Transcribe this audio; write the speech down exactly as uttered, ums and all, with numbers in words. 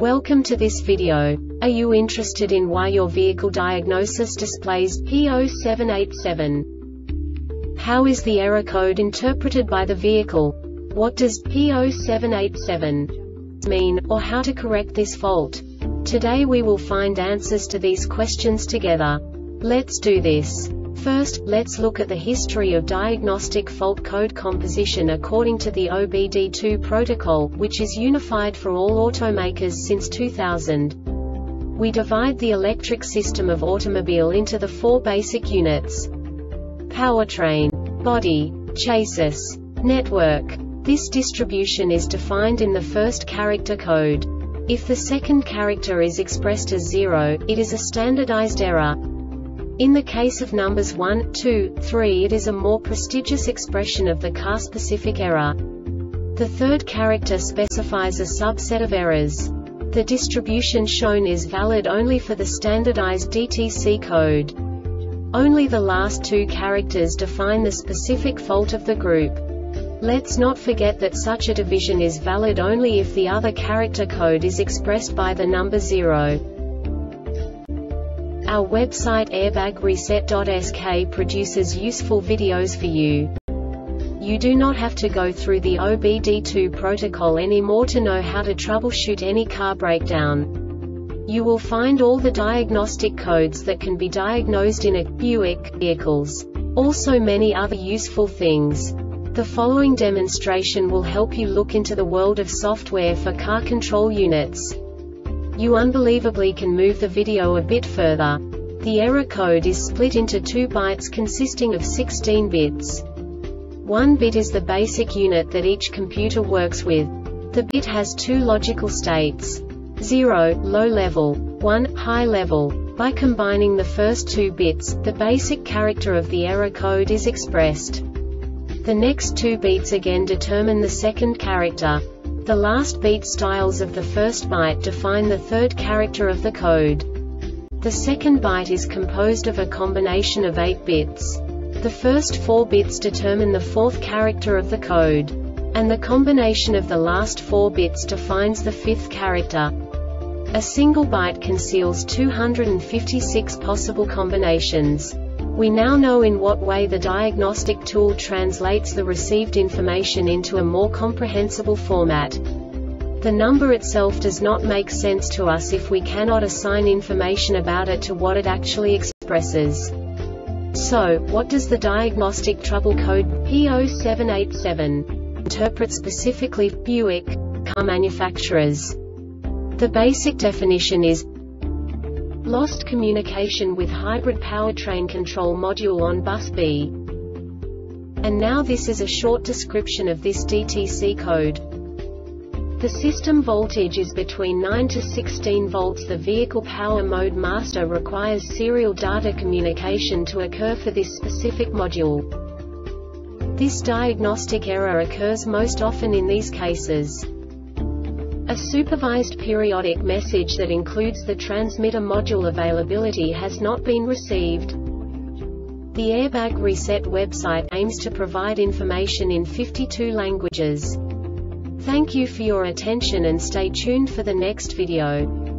Welcome to this video. Are you interested in why your vehicle diagnosis displays P zero seven eight seven? How is the error code interpreted by the vehicle? What does P zero seven eight seven mean, or how to correct this fault? Today we will find answers to these questions together. Let's do this. First, let's look at the history of diagnostic fault code composition according to the O B D two protocol, which is unified for all automakers since two thousand. We divide the electric system of automobile into the four basic units: powertrain, body, chassis, network. This distribution is defined in the first character code. If the second character is expressed as zero, it is a standardized error. In the case of numbers one, two, three, it is a more prestigious expression of the car-specific error. The third character specifies a subset of errors. The distribution shown is valid only for the standardized D T C code. Only the last two characters define the specific fault of the group. Let's not forget that such a division is valid only if the other character code is expressed by the number zero. Our website airbag reset dot S K produces useful videos for you. You do not have to go through the O B D two protocol anymore to know how to troubleshoot any car breakdown. You will find all the diagnostic codes that can be diagnosed in a Buick vehicles. Also many other useful things. The following demonstration will help you look into the world of software for car control units. You unbelievably can move the video a bit further. The error code is split into two bytes consisting of sixteen bits. One bit is the basic unit that each computer works with. The bit has two logical states: zero, low level, one, high level. By combining the first two bits, the basic character of the error code is expressed. The next two bits again determine the second character. The last beat styles of the first byte define the third character of the code. The second byte is composed of a combination of eight bits. The first four bits determine the fourth character of the code. And the combination of the last four bits defines the fifth character. A single byte conceals two hundred fifty-six possible combinations. We now know in what way the diagnostic tool translates the received information into a more comprehensible format. The number itself does not make sense to us if we cannot assign information about it to what it actually expresses. So, what does the diagnostic trouble code P zero seven eight seven interpret specifically for Buick car manufacturers? The basic definition is lost communication with hybrid powertrain control module on bus B. And now this is a short description of this D T C code. The system voltage is between nine to sixteen volts. The vehicle power mode master requires serial data communication to occur for this specific module. This diagnostic error occurs most often in these cases: a supervised periodic message that includes the transmitter module availability has not been received. The Airbag Reset website aims to provide information in fifty-two languages. Thank you for your attention and stay tuned for the next video.